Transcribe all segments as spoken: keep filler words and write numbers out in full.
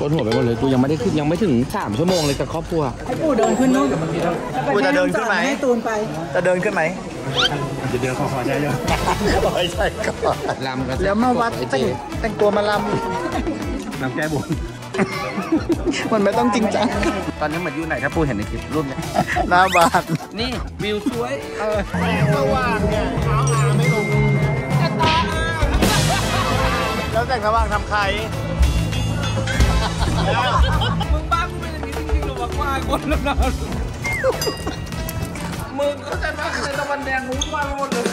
ปวดหัวไปหมดเลยกูยังไม่ได้ขึ้นยังไม่ถึงสามชั่วโมงเลยกับครอบครัวไอ้ปู่เดินขึ้นนู่นกูจะเดินขึ้นไหมให้ตูนไปจะเดินขึ้นไหมจะเดินขอขอใจเยอะไม่ใช่ก่อนลำกันแล้วมาวัดแต่งแต่งตัวมาลำลำแก้บนมันไม่ต้องจริงจังตอนนี้มันอยู่ไหนครับปูเห็นในคลิปรูปเนี่ยหน้าบ้านนี่วิวสวยเออแสงสว่างเนี่ยเท้าอาไม่ลงแล้วแสงสว่างทำใครมึงบ้ากูเป็นอย่างนี้จริงๆหรือว่าควายคนละนะมึงก็จะบ้าในตะวันแดงมึงว่าหมดเลย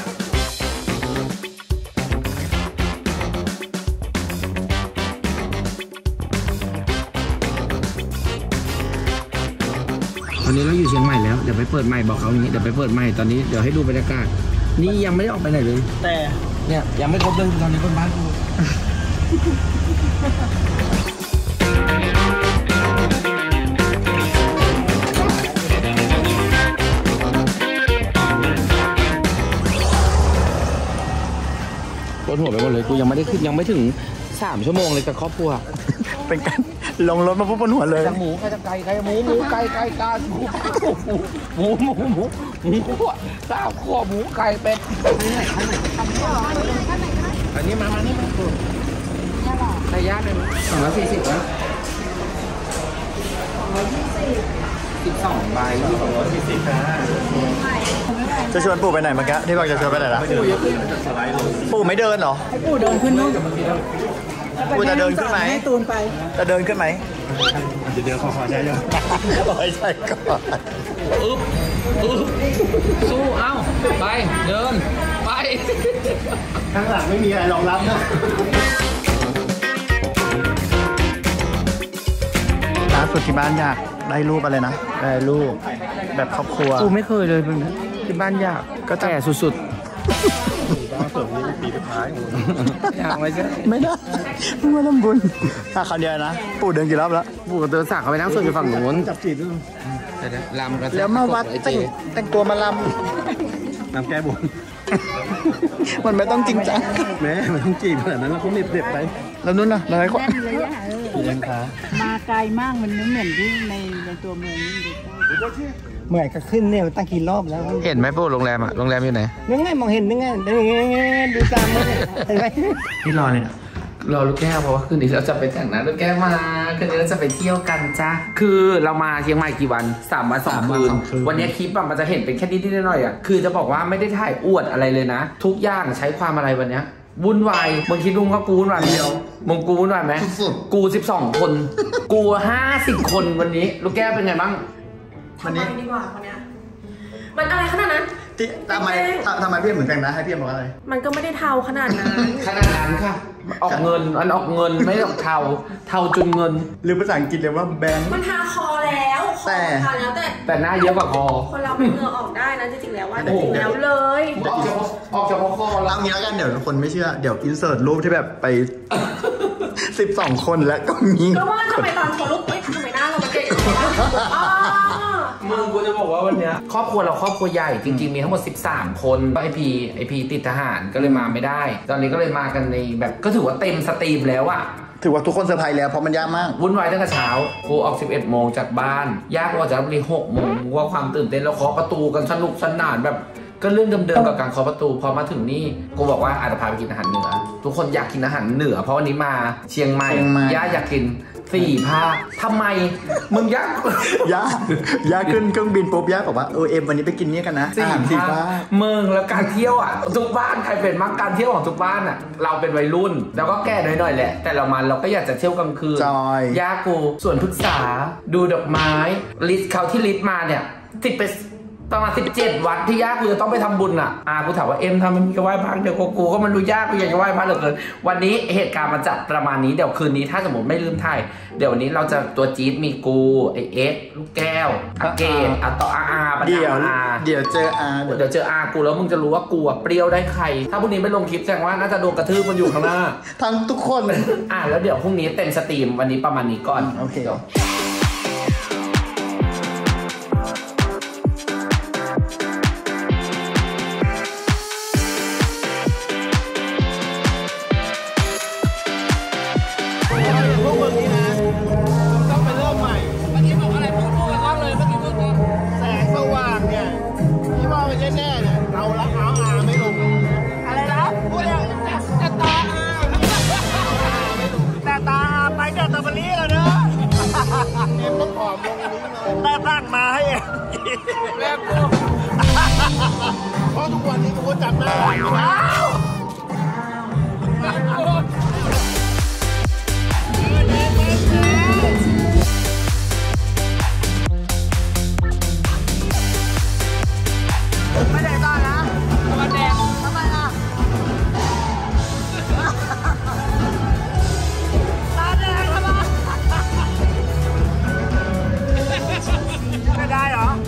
ตอนนี้เราอยู่เชียงใหม่แล้วเดี๋ยวไปเปิดใหม่บอกเขาอย่างนี้เดี๋ยวไปเปิดใหม่ตอนนี้เดี๋ยวให้ดูบรรยากาศนี่ยังไม่ได้ออกไปไหนเลยแต่เนี่ยยังไม่ครบเลยตอนนี้คนบ้านกูปวดหัวไปหมดเลยกูยังไม่ได้ขึ้นยังไม่ถึงสามชั่วโมงเลยกับครอบครัวเป็นการลงรถมาปุ๊บปวดหัวเลยหมูไก่ไก่ไก่หมูหมูไก่ไก่กาหมูหมูหมูหมูหมูขั้วข้าวขั้วหมูไก่เป็ดอันนี้มามานี่มาตัวใส่ย่างเลยสองร้อยสี่สิบนะสิบสองใบสองร้อยสี่สิบนะจะชวนปู่ไปไหนเมื่อกี้ที่บอกจะชวนไปไหนล่ะปู่ไม่เดินเหรอไอ้ปู่เดินขึ้นนู่นกูจะเดินขึ้นไหมให้ตูนไปจะเดินขึ้นไหมจะเดินขอขอใจเยอะไม่ใช่ก่อนอึ๊บอึ๊บสู้เอ้าไปเดินไปข้างหลังไม่มีอะไรรองรับนะล่าสุดที่บ้านอยากได้รูปอะไรนะได้รูปแบบครอบครัวกูไม่เคยเลยที่บ้านอยากก็แก่สุดๆบ้านเสริมนี้ปีสุดท้ายอยากไม่ใช่ไม่ได้เพิ่งมาทำบุญถ้าคราวเดียวนะปู่เดินกี่รอบแล้วปู่กับเดินสักเขาไปนั่งส่วนอยู่ฝั่งนู้นจับจีบด้วยลำกันแล้วมาวัดแต่งแต่งตัวมาลำลำแก้บนมันไม่ต้องจริงจังแม่มันต้องจีบขนาดนั้นแล้วเขาเน็บเด็บไปแล้วนู้นน่ะอะไรก็ยังขามาไกลมากมันเหมือนที่ในในตัวเมืองนี่เมื่อก็ขึ้นเนี่ยตั้งกี่รอบแล้วเห็นไหมปู่โรงแรมอะโรงแรมอยู่ไหนยังไงมองเห็นยังไงดูตามเลยเห็นไหมที่รอเนี่ยรอลูกแก้วเพราะว่าคืนนี้เราจะไปแต่งนะลูกแก้วมาคืนนี้เราจะไปเที่ยวกันจ้าคือเรามาเชียงใหม่กี่วันสามวันสองคืนวันนี้คลิปมันจะเห็นเป็นแค่นิดๆหน่อยๆอ่ะคือจะบอกว่าไม่ได้ถ่ายอวดอะไรเลยนะทุกอย่างใช้ความอะไรวันนี้วุ่นวายมึงคิดดูว่ากูวุ่นวายเดียวมึงกูวุ่นวายไหมกูสิบสองคนกูห้าสิบคนวันนี้ลูกแก้วเป็นไงบ้างวันนี้ดีกว่าคนเนี้ยมันอะไรขนาดนั้นทำไมทำไมพี่เหมือนกันนะให้พี่บอกอะไรมันก็ไม่ได้เท่าขนาดนั้นขนาดนั้นค่ะออกเงินอันออกเงินไม่ออกเท่าเท่าจุนเงินหรือภาษาอังกฤษเรียกว่าแบงค์มันทาคอแล้วแต่แล้วแต่แต่หน้าเยอะกว่าคอคนเราเป็นเหงื่อออกได้นะจริงๆแล้วว่าแต่จริงแล้วเลยออกเฉพาะออกเฉพาะคอแล้วเอางี้แล้วกันเดี๋ยวคนไม่เชื่อเดี๋ยวอินเสิร์ตรูปที่แบบไปสิบสองคนแล้วก็มีก็ว่าทำไมตอนเขาลุกไม่ทำไมหน้าเราเด็กมึงกูจะบอกว่าวันนี้ครอบครัวเราครอบครัวใหญ่จริงๆมีทั้งหมดสิบสามคนไอพีไอพีติดทหารก็เลยมาไม่ได้ตอนนี้ก็เลยมากันในแบบก็ถือว่าเต็มสตรีมแล้วอะถือว่าทุกคนเซอร์ไพรส์แล้วเพราะมันยากมากวุ่นวายตั้งแต่เช้ากูออกสิบเอ็ดโมงจากบ้านยากกว่าจะรีหกโมงว่าความตื่นเต้นแล้วเคาะประตูกันสนุกสนานแบบก็เรื่องเดิมๆกับการเคาะประตูพอมาถึงนี่กูบอกว่าอาจจะพาไปกินอาหารเหนือทุกคนอยากกินอาหารเหนือเพราะวันนี้มาเชียงใหม่ย่าอยากกินสี่ภาคทำไมมึงยักย่าย่าขึ้นเครื่องบินปุ๊บย่าบอกว่าเออเอ็มวันนี้ไปกินนี่กันนะสี่ภาคมึงแล้วการเที่ยวอ่ะทุกบ้านใครเป็นมักการเที่ยวของทุกบ้านอ่ะเราเป็นวัยรุ่นแล้วก็แก่หน่อยๆแหละแต่เรามาเราก็อยากจะเที่ยวกลางคืนย่ากูส่วนพฤกษาดูดอกไม้ลิสต์เขาที่ลิสต์มาเนี่ยติดไปประมาณสิบเจ็ดวัดที่ยากกูจะต้องไปทำบุญอ่ะอากูถามว่าเอ็มทำมันมีกระไหว้พระเดี๋ยวกูก็มันดูยากกูอยากจะไหว้พระเหลือเกินวันนี้เหตุการณ์มันจะประมาณนี้เดี๋ยวคืนนี้ถ้าสมมติไม่ลืมถ่ายเดี๋ยววันนี้เราจะตัวจี๊ดมีกูไอเอ็กลูกแก้วอาเกตอาต่ออาอาเดี๋ยวเดี๋ยวเจออาเดี๋ยวเจออากูแล้วมึงจะรู้ว่ากูเปรี้ยวได้ใครถ้าพรุ่งนี้ไม่ลงคลิปแสดงว่าน่าจะโดนกระทืบมันอยู่ข้างหน้าทั้งทุกคนอ่าแล้วเดี๋ยวพรุ่งนี้เต็มสตรีมวันนี้ประมาณนี้ก่อนโอเคอร์เบอรี่แล้วเนอะเอ็มต้องผอมลงนี้เลยแต่ตั้งมาให้เอ็มแม่กูเพราะทุกวันนี้กูจับหน้าไม่ได้ต้อนนะตะวันแดงทำไมอ่ะตาแดงทำไมไม่ได้เหรอ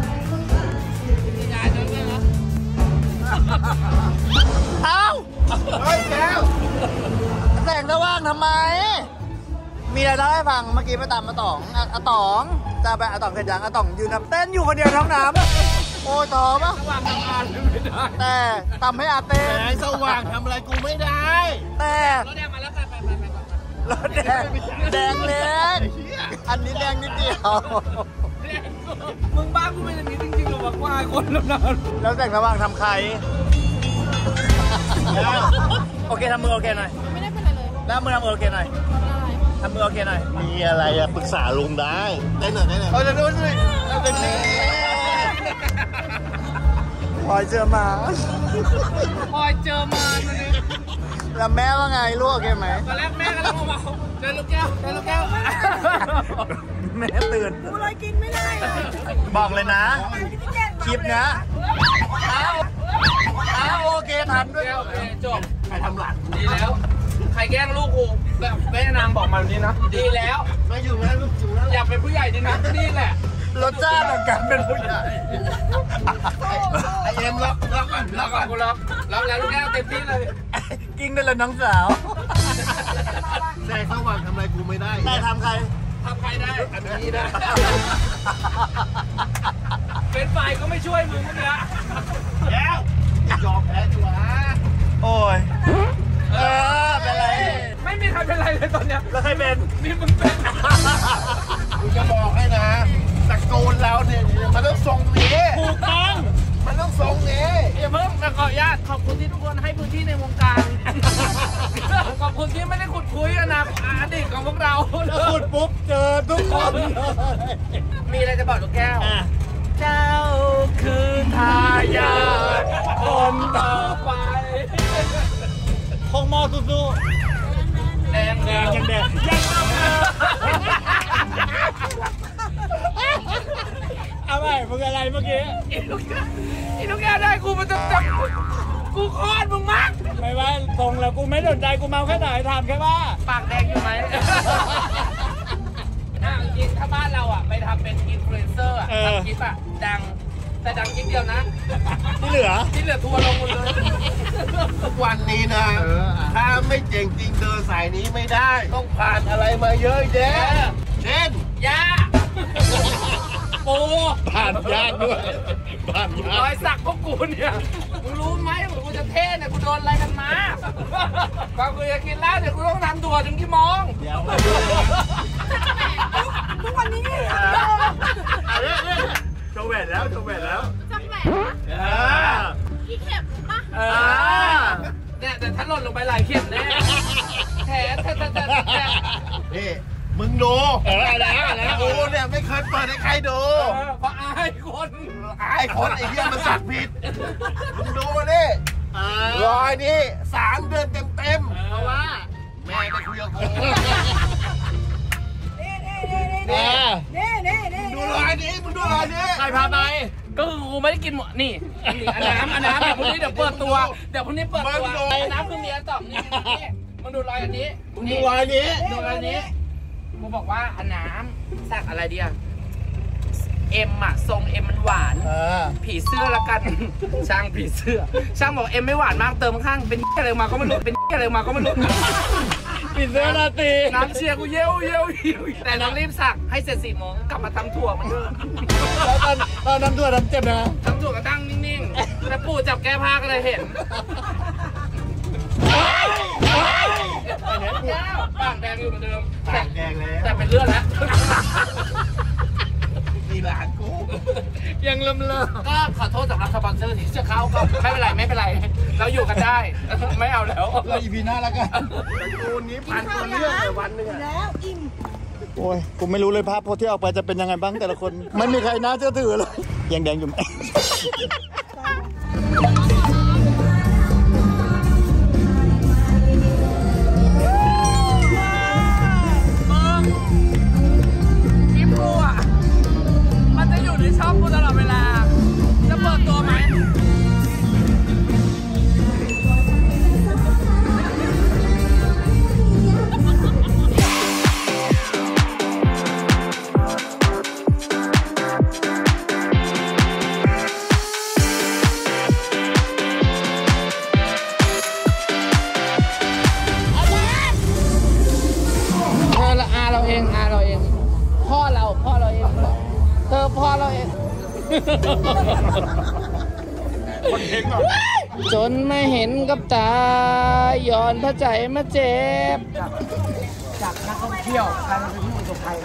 เอ้าเฮ้ยแก้วแสงสว่างทำไมมีอะไรเล่าให้ฟังเมื่อกี้ไปตามมาต๋องอะต๋องจะไปอะต๋องเกิดยังอะต๋องยืนเต้นอยู่คนเดียวท้องน้ำโอ้ต่อปะสว่างทำงานไม่ได้แต่ทำให้อาเต้แสงสว่างทำอะไรกูไม่ได้แต่รถแดงมาแล้วไปไปไปรถแดงแดงเล็กอันนี้แดงนิดเดียวมึงบ้ากูเป็นอย่างนี้จริงๆหรอวะว่าคนแล้วนะแล้วแสงสว่างทำใครโอเคทำมือโอเคหน่อยไม่ได้เป็นอะไรเลยแล้วมือทำมือโอเคหน่อยทำมือโอเคหน่อยมีอะไรอะปรึกษาลุงได้ได้หน่อยได้หน่อยเอาจะดูสิเอาจะนี่พลอยเจอมาพลอยเจอมาตอนนี้แล้วแม่ว่าไงลูกโอเคไหมตอนแรกแม่ก็ต้องมาเจอลูกแก้วเจอลูกแก้วแม่ตื่นกูเลยกินไม่ได้บอกเลยนะคลิปนะอ้าวอ้าวโอเคทันด้วยจบใครทำหลังดีแล้วใครแกล้งลูกกูแบบแม่นางบอกมาแบบนี้นะดีแล้วไม่อยู่แล้วลูกอยู่แล้วอยากเป็นผู้ใหญ่ดีนะนี่แหละรสชาติของการเป็นผู้ใหญ่ไอเอ็มล็อกล็อกก่อนล็อกก่อนกูล็อกล็อกแล้วลูกแก้วเต็มที่เลยกิ้งได้เลยน้องสาวแสงสว่างทำอะไรกูไม่ได้แต่ทำใครทำใครได้อันนี้ได้เป็นฝ่ายก็ไม่ช่วยมึงเมื่อกี้แล้วยอมแพ้ชัวร์โอ้ยเออเป็นไรไม่มีใครเป็นไรเลยตอนเนี้ยแล้วใครเป็นนี่มึงเป็นกูจะบอกให้นะตะโกนแล้วเนี่ยมันต้องส่งนี้ถูกต้องมันต้องส่งนี้อย่าเพิ่งขออนุญาตขอบคุณที่ทุกคนให้พื้นที่ในวงการขอบคุณที่ไม่ได้ขุดคุยกันนะอดีตของพวกเราขุดปุ๊บเจอทุกคนมีอะไรจะบอกลูกแก้วเจ้าคือทายาทคนต่อไปคงมอสู้ๆแดงแดงยังแดงยังเอาไปมึงอะไรเมื่อกี้อีลูกอีลูกแก้วได้กูมาจับจับกูคลอดมึงมั้งไม่ว่าตรงแล้วกูไม่สนใจกูเมาแค่ไหนถามแค่ว่าปากแดงอยู่ไหมจริงถ้าบ้านเราอ่ะไปทำเป็นอินฟลูเอนเซอร์อ่ะทำคลิปอ่ะดังแต่ดังคลิปเดียวนะที่เหลือที่เหลือทัวร์ลงหมดเลยทุกวันนี้นะถ้าไม่เจ๋งจริงเดินสายนี้ไม่ได้ต้องผ่านอะไรมาเยอะแยะเช่นยาปูผ่านยากด้วยผ่านยากรอยสักพวกกูเนี่ยมึงรู้ไหมว่ากูจะเท่เนี่ยกูโดนอะไรกันมาก่อนกูจะกินแล้วเดี๋ยวกูต้องทำตัวถึงกี่โมงทุกวันนี้โชว์แหวนแล้วโชว์แหวนแล้วจะแหวนพี่เข็มปะเนี่ยแต่ถ้าหล่นลงไปหลายเข็มแน่แผลแต่แต่แต่นี่มึงดูเออแล้วแล้วกูเนี่ยไม่เคยเปิดให้ใครดูเพราะอายคนอายคนไอ้เหี้ยมันสักผิดมึงดูมาดิรอยนี้สามเดือนเต็มเต็มเพราะว่าแม่ไปคุยกับกูเน่เน่เน่เน่ดูรอยนี้มึงดูรอยนี้ใครพาไปก็คือกูไม่ได้กินหมดนี่อันน้ำอันน้ำเดี๋ยวพรุ่งนี้เดี๋ยวเปิดตัวเดี๋ยวพรุ่งนี้เปิดตัวน้ำคือเมียตอบนี่มึงดูรอยอันนี้มึงดูรอยนี้ดูรอยนี้กูบอกว่าอันน้ำสักอะไรเดียวเอ็มอะทรงเอ็มมันหวานผีเสื้อละกันช่างผีเสื้อช่างบอกเอ็มไม่หวานมากเติมข้างเป็นอะไรมาก็ไม่รู้เป็นอะไรมาก็ไม่รู้ผีเสื้อราตรีน้ำเชียร์กูเย้วเย้วแต่น้องรีบสักให้เสร็จสี่โมงกลับมาทำถั่วมันเดิมแล้วตอนตอนน้ำถั่วน้ำเจ็บนะทำถั่วก็ตั้งนิ่งๆแล้วปู่จับแก้ผ้าก็เลยเห็นปากแดงอยู่เหมือนเดิมปากแดงแล้วแต่เป็นเลือดแล้วนี่หลานกูยังเริ่มเลิกก็ขอโทษสำหรับสปอนเซอร์ที่จะเข้าก็ไม่เป็นไรไม่เป็นไรเราอยู่กันได้ไม่เอาแล้วเราอีพีหน้าแล้วกันกูนี้พันคนเรื่องในวันนึงแล้วอิ่มโอ้ยกูไม่รู้เลยภาพโพสที่ออกไปจะเป็นยังไงบ้างแต่ละคนไม่มีใครน่าเชื่อถือเลยยังแดงอยู่ไหมคลิปกูอ่ะมันจะอยู่ในช่องกูตลอดเวลาจะเปิดตัวไหมจนไม่เห็นกับตาย้อนพระใจมาเจ็บจากนักท่องเที่ยวกลายเป็นผู้ประสบภัย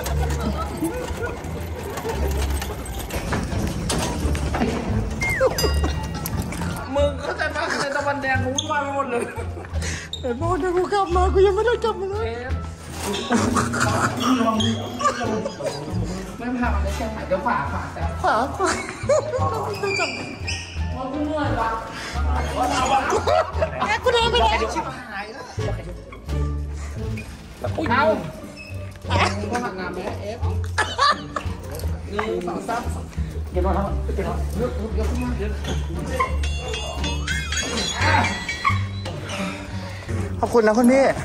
มึงเข้าใจปะในตะวันแดงมึงมาไปหมดเลยแต่พอเดี๋ยวกูกลับมากูยังไม่ได้กลับมาเลยไม่พามาได้แค่ไหนเดี๋ยวฝาฝาแต่ฝาฝาต้องจับว่ากูเหนื่อยวะแกกูเดินไม่ได้ชิบหายแล้วเอาก็หักงามไหมเอฟหนึ่งสองสามเก็บมาแล้วเก็บมาเยอะเยอะขึ้นมาเยอะขอบคุณนะคุณพี่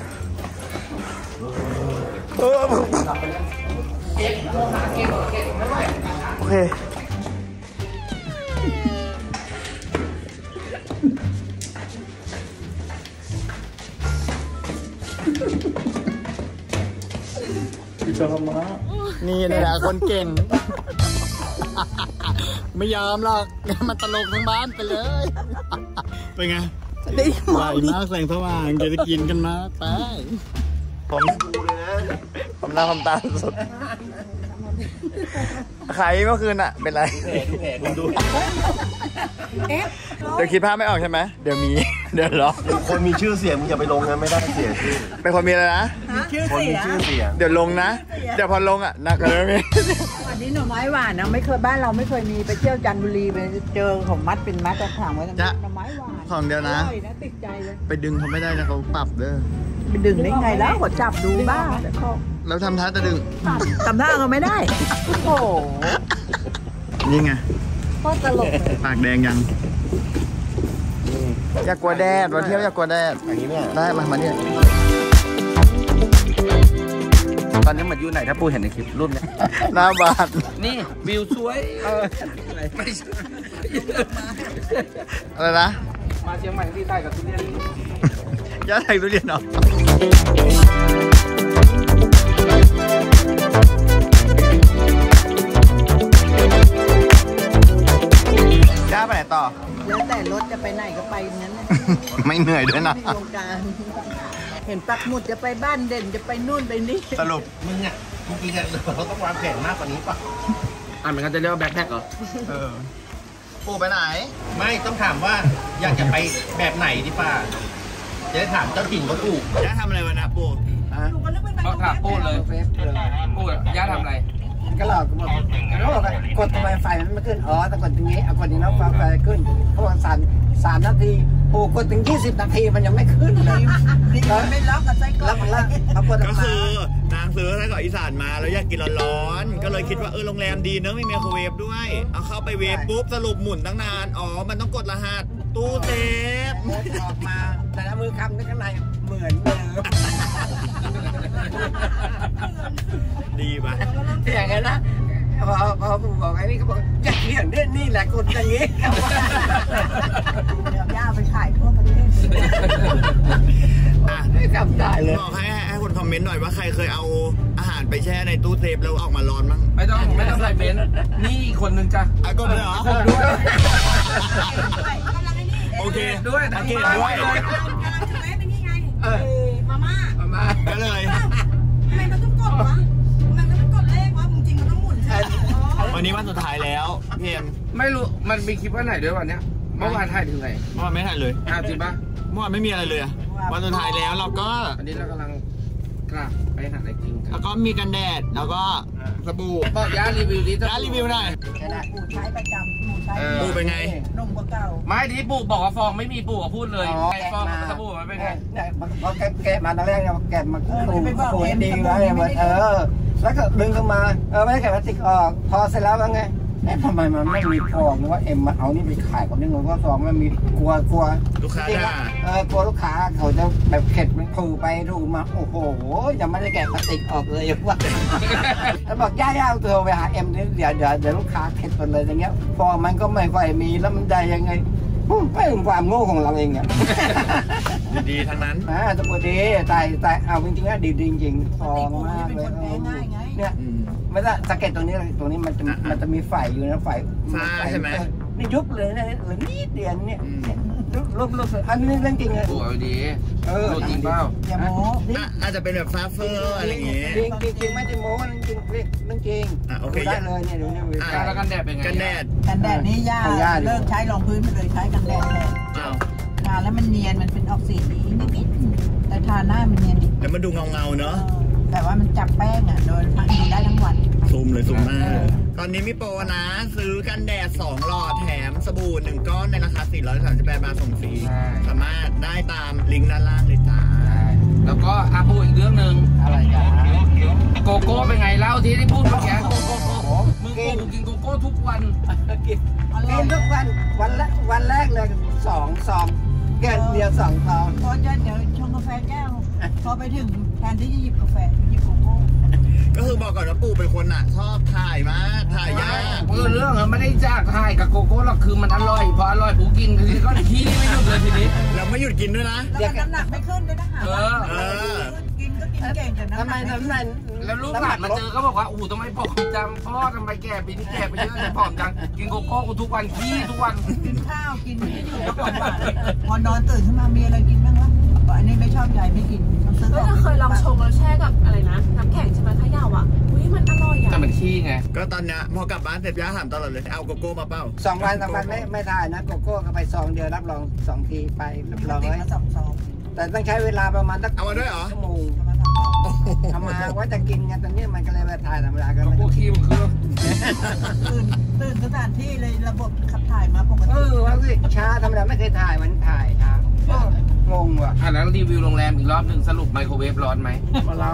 เออโอเคนี่นี่แหละคนเก่งไม่ยอมหรอกมันตลกทั้งบ้านไปเลยเป็นไงได้ไหวมากแสงสว่างจะได้กินกันมากไปผมผมหน้าผมตาสุดใครเมื่อคืนอะเป็นไรดูเดี๋ยวคิดภาพไม่ออกใช่ไหมเดี๋ยวมีเดี๋ยวรอคนมีชื่อเสียงมึงอย่าไปลงนะไม่ได้เสียชื่อเป็นคนมีอะไรนะคนมีชื่อเสียงเดี๋ยวลงนะเดี๋ยวพอลงอ่ะหนักเลยมีวันนี้หน่อไม้หวานนะไม่เคยบ้านเราไม่เคยมีไปเที่ยวจันทบุรีไปเจอของมัดเป็นมัดจะถางไว้หน่อไม้หวานของเดียวนะติดใจเลยไปดึงเขาไม่ได้นะเขาปรับเด้อไปดึงได้ไงแล้วกดจับดูบ้างแล้วทำท่าจะดึงทำท่าก็ไม่ได้โอ้โหนี่ไงก็ตลกปากแดงยังอยากกลัวแดดวันเที่ยวอยากกลัวแดดอย่างนี้เนี่ยได้มามาเนี่ยตอนนี้เหมือนอยู่ไหนถ้าปูเห็นในคลิปรุ่นเนี้ยหน้าบานนี่วิวสวยเออไม่ใช่อะไรนะมาเชียงใหม่ที่ใต้กับทุเรียนย่าไทยทุเรียนเหรอย่าไปไหนต่อแล้วแต่รถจะไปไหนก็ไปนั้นนะไม่เหนื่อยด้วยนะโครงการเห็นปักหมุดจะไปบ้านเด่นจะไปนู่นไปนี่สรุปมึงอ่ะเมื่อกี้เขาต้องวางแผนมากกว่านี้ป่ะอ่านเหมือนกันจะเรียกว่าแบ็คแพ็คเหรอเออปูไปไหนไม่ต้องถามว่าอยากจะไปแบบไหนดิป่ะจะได้ถามเจ้าถิ่นเขาถูกย่าทำอะไรวะนะปูเขาถามปูเลยปูย่าทำอะไรก็หลอกกูบอกเขาบอกกดทำไมไฟมันไม่ขึ้นอ๋อแต่กดตรงนี้เอากดนี้แล้วไฟขึ้นเขาบอกสามสามนาทีโอ้กดถึงยี่สิบนาทีมันยังไม่ขึ้นเลยไม่ล็อกกับไส้กรอกแล้วก็คือนางซื้อไส้กรอกอีสานมาแล้วอยากกินร้อนๆก็เลยคิดว่าเออโรงแรมดีเนอะไม่มีไมโครเวฟด้วยเอาเข้าไปเวฟปุ๊บสรุปหมุนตั้งนานอ๋อมันต้องกดรหัสตู้เซฟออกมาแต่ละมือคำข้างในเหมือนเดิมดีป่ะอย่างนั้นนะพอพอผมบอกไอ้นี่เขาบอกจะเขียนเนี่ยนี่แหละคนอย่างนี้เดี๋ยวย่าไปขายทั่วประเทศอ่ะไม่จำได้เลยบอกให้ให้คนคอมเมนต์หน่อยว่าใครเคยเอาอาหารไปแช่ในตู้เซฟแล้วออกมาร้อนมั้งไม่ต้องไม่ต้องใส่เบนนี่คนนึงจ้ะอ่ะก็เลยเหรอด้วยโอเคด้วยโอเคด้วยเป็นยังไงมาม่ามาม่าก็เลยทำไมมันต้องกดวะมันต้องกดเลขวะจริงมันต้องหมุนใช่วันนี้วันสุดท้ายแล้วพี่เอ็มไม่รู้มันมีคลิปวันไหนด้วยวันเนี้ยเมื่อวานถ่ายถึงไหนเมื่อวานไม่ถ่ายเลยอ้าวจริงปะเมื่อวานไม่มีอะไรเลยวันสุดท้ายแล้วเราก็อันนี้เรากำลังกลับไปหาอะไรกินกันแล้วก็มีกันแดดแล้วก็สบู่บอกย่ารีวิวดิร้านรีวิวหน่อยปู่ใช้ประจำปู่ใช้ปูเป็นไงนุ่มกว่าเก่าไม่ที่ปู่บอกว่าฟองไม่มีปู่พูดเลยไอ้ฟองสบู่มันเป็นไงเนี่ยพอแกะแกะมาตอนแรกเนี่ยแกะมาปู่ปู่ให้ดีแล้วเนี่ยเออแล้วก็ดึงขึ้นมาเออไม่ได้แกะพลาสติกออกพอเสร็จแล้วว่าไงเอ๊ะทำไมมันไม่มีฟองหรือว่าเอ็มมาเอานี่ไปขายกับนี่เงินก็ฟองไม่มีกลัวกลัวลูกค้าจริงด่าๆเออกลัวลูกค้าเขาจะแบบเข็ดมันถูไปถูมาโอ้โหยังไม่ได้แกะพลาสติกออกเลยว่าแล้วบอกย่าย่าเอาตัวไปหาเอ็มนี่เดี๋ยวเดี๋ยวเดี๋ยวลูกค้าเข็ดหมดเลยอย่างเงี้ยฟองมันก็ไม่ค่อยมีแล้วมันได้ยังไงไม่เป็นความโง่ของเราเองอ่ะดีทั้งนั้นอ่าตัวดีแต่แต่เอาจริงๆนะดีจริงๆฟองมากเลยเนี่ยไม่ได้สะเก็ตตรงนี้ตรงนี้มันจะมันจะมีไฟอยู่นะไฟฟ้าใช่ไหมนี่ยุบเลยนะเหลือนิดเดียวเนี่ยรูปรูปอันนี้เรื่องจริงเลยปู่เอาดีเออจริงเปล่าอย่าโม้อ่ะอาจจะเป็นแบบฟ้าเฟอร์อะไรอย่างเงี้ยจริงจริงจริงไม่ได้โม้จริงเรื่องจริงอ่ะโอเคได้เลยเนี่ยดูเนี่ยอ่ะแล้วกันแดดเป็นไงกันแดดกันแดดนี่ย่าของย่าดิเลิกใช้รองพื้นไปเลยใช้กันแดดแทนอ้าวทาแล้วมันเนียนมันเป็นออกสีนี้นิดๆแต่ทาหน้ามันเนียนดีแล้วมันดูเงาเงาๆเนาะแต่ว่ามันจับแป้งอ่ะโดยพักดูได้ทั้งวันซูมเลยซูมมากตอนนี้มีโปรนะ ซื้อกันแดดสองหลอดแถมสบู่หนึ่งก้อนในราคาสี่ร้อยสามสิบแปดบาทส่งฟรีสามารถได้ตามลิงก์ด้านล่างเลยจ้าแล้วก็อาปูอีกเรื่องหนึ่งอะไรกันโกโก้เป็นไงเล่าที่ที่พูดเมื่อกี้โกโก้มึงปู่กินโกโก้ทุกวันกินกินทุกวันวันแรกวันแรกเลยสองสองเกินเดียวสองซองพอจะเดี๋ยวชงกาแฟแก้ว พอไปถึงแทนที่จะหยิบกาแฟหยิบโกโก้ก็คือบอกก่อนว่าปู่เป็นคนอ่ะ ชอบถ่ายมากถ่ายยากเออเรื่องไม่ได้จ้างให้กับโกโก้หรอกคือมันอร่อยพออร่อยปูกินทีนี้ก็ขี้ไม่หยุดเลยทีนี้เราไม่หยุดกินด้วยนะแล้วก็น้ำหนักไม่ขึ้นด้วยนะหาเออเออกินก็กินเก่งแต่น้ำทำหไมนักไม่ทำไมขึ้นแล้วลูกหลานมาเจอก็บอกว่าอู้ทำไมผอมจังพ่อทำไมแก่ปีนี้แก่ไปเยอะเลยผอมจังกินโกโก้กูทุกวันขี้ทุกวันกินข้าวกินที่อยู่แล้วก่อนบ่ายพอนอนตื่นขึ้นมามีอะไรกินบ้างวะอันนี้ไม่ชอบใจไม่กินต้องซื้อเฮ้ยเราเคยลองชงแล้วแช่กับอะไรนะ น้ำแข็งใช่ไหมเขย่าอ่ะอุ้ยมันอร่อยอ่ะแต่มันขี้ไงก็ตอนเนี้ยพอกลับบ้านเสร็จย่าถามตลอดเลยเอาโกโก้มาเปล่าสองวันสองวันไม่ไม่ทานนะโกโก้ก็ไปซองเดียวรับรองสองทีไปเรียบร้อยสองซองแต่ต้องใช้เวลาประมาณสักเอามาด้วยเหรอชั่วโมงโอ้โหทำมาว่าจะกินกันตอนนี้มันก็เลยไปถ่ายธรรมดาก็ไม่โกต้องขี้มันคือตื่นตื่นสถานที่เลยระบบขับถ่ายมาปกเอติอว่าสิช้าธรรมดาไม่เคยถ่ายมันถ่ายช้างงว่ะอ่ะแล้วรีวิวโรงแรมอีกรอบหนึ่งสรุปไมโครเวฟร้อนไหมร้อน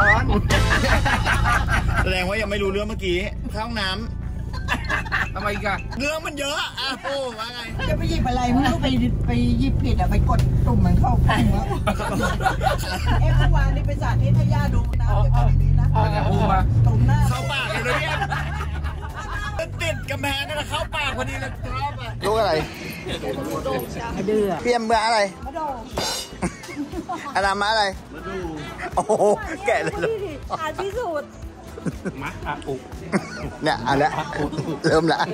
แสดงว่ายังไม่รู้เรื่องเมื่อกี้เข้าห้องน้ทำไมกันำเรื่องมันเยอะอ่ะโอ้ว่าไงจะไปหยิบอะไรไม่รู้ไปไปหยิบผิดอะไปกดตุ่มมันเข้าพุงแล้วเอ๊ะเมื่อวานนี้ไปสาธิตให้ย่าดูนะเดี๋ยวไปนี้นะมันจะพูดว่าตุ่มหน้าเข้าปากเลยเนี่ยติดกำแพงนั่นแหละเข้าปากพอดีเลยชอบอ่ะลูกอะไรเดือเพียมเมื่ออะไรมะโดงอารามมาอะไรมาดูโอ้โหแกะเลยอาที่สุดมัดอะอุเนี่ยอันนี้เริ่มละ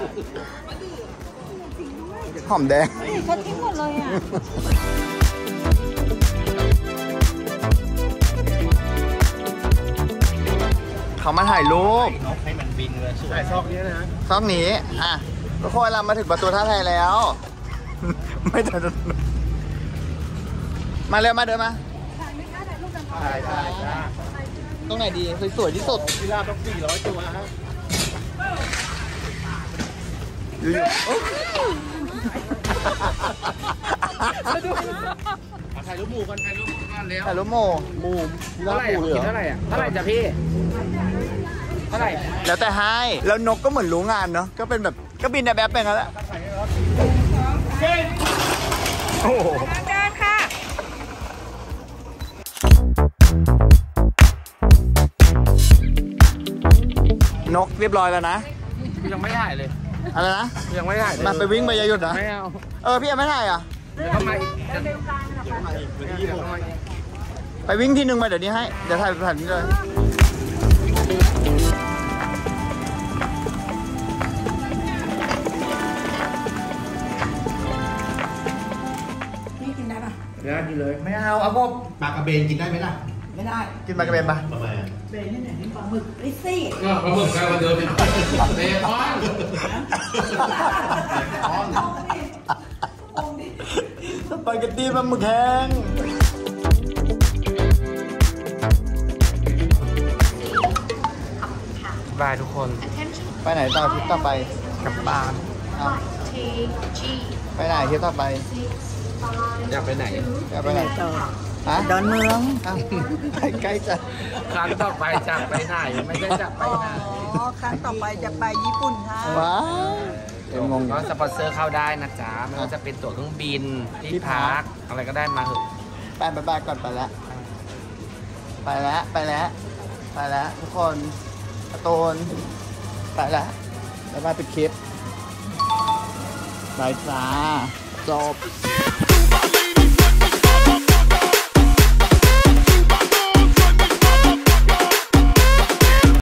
หอมแดงเขาทิ้งหมดเลยอ่ะเขามาถ่ายรูปนกให้มันบินเลยสวยซอกนี้นะซอกนี้อ่ะทุกคนเรามาถึงประตูท่าไทยแล้ว ไม่ทันมาเร็วมาเดินมาถ่ายถ่ายตรงไหนดีสวยๆที่สุดกีฬาต้องสี่ร้อยตัวฮะอยู่ๆถ่ายรูปหมู่กันถ่ายรูปหมู่กันแล้วถ่ายรูปโมหมูเท่าไหร่อ่ะกินเท่าไหร่อ่ะเท่าไหร่จ้ะพี่เท่าไหร่แล้วแต่ให้แล้วนกก็เหมือนรู้งานเนาะก็เป็นแบบก็บินแบบแบบเป็นกันแหละโอ้โหเดินค่ะนกเรียบร้อยแล้วนะยังไม่ถ่ายเลยอะไรนะยังไม่ถ่ายเลยมาไปวิ่งไปอยาหยุดนะไม่เอาเออพี่ยังไม่ถ่ายอ่ะเดี๋ยวเข้ามาอีกไปวิ่งที่หนึ่งมาเดี๋ยวนี้ให้เดี๋ยวถ่ายถ่ายนี้เลยพี่กินได้ปะเดี๋ยวกินเลยไม่เอาเอาพวกปลากระเบนกินได้ไหมล่ะไม่ได้กินมากระเบนปะทำไมอ่ะเบนนี่ไหนนี่ปลาหมึกไอ้ซี่ก็ปลาหมึกกันมาเดินเป็นเบคอนสปาเกตตี้ปลาหมึกแห้งบายทุกคนไปไหนต่อทริปต่อไปกลับบ้านเอาไปไหนทริปต่อไปอยากไปไหนจะไปไหนต่อฮะดอนเมืองอ้าวไปใกล้จะครั้งต่อไปจะไปไหนไม่ได้จะไปอ๋อไหนครั้งต่อไปจะไปญี่ปุ่นค่ะว้าวเอ็มงงก็สปอนเซอร์เข้าได้นะจ๊ะไม่ว่าจะเป็นตั๋วเครื่องบินที่ที่พัพักกอะไรก็ได้มาเถอะไปไปไปก่อนไปแล้ว ไปแล้วไปแล้วไปแล้วทุกคนการ์ตูนไปแล้วแล้วมาปิดคลิปบายจ้าจบ